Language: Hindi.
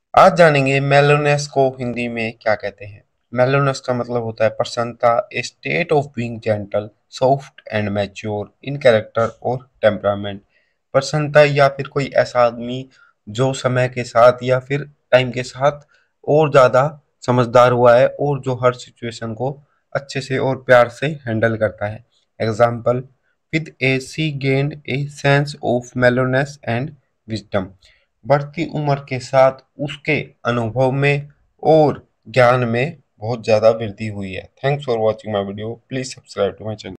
आज जानेंगे मेलोनेस को हिंदी में क्या कहते हैं। मेलोनेस का मतलब होता है प्रसन्नता, a state of being gentle, soft and mature in character और टेम्परामेंट। प्रसन्नता या फिर कोई ऐसा आदमी जो समय के साथ या फिर टाइम के साथ और ज़्यादा समझदार हुआ है और जो हर सिचुएशन को अच्छे से और प्यार से हैंडल करता है। Example, with age she gained a sense of mellowness and wisdom. बढ़ती उम्र के साथ उसके अनुभव में और ज्ञान में बहुत ज़्यादा वृद्धि हुई है। Thanks for watching my video. Please subscribe to my channel.